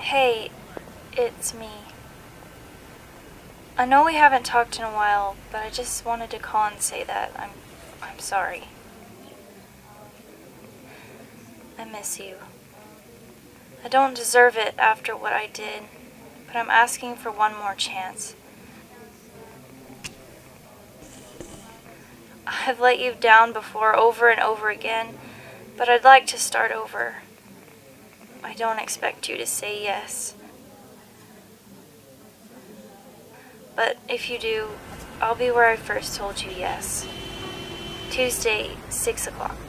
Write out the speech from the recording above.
Hey, it's me. I know we haven't talked in a while, but I just wanted to call and say that I'm sorry. I miss you. I don't deserve it after what I did, but I'm asking for one more chance. I've let you down before over and over again, but I'd like to start over. I don't expect you to say yes. But if you do, I'll be where I first told you yes. Tuesday, 6 o'clock.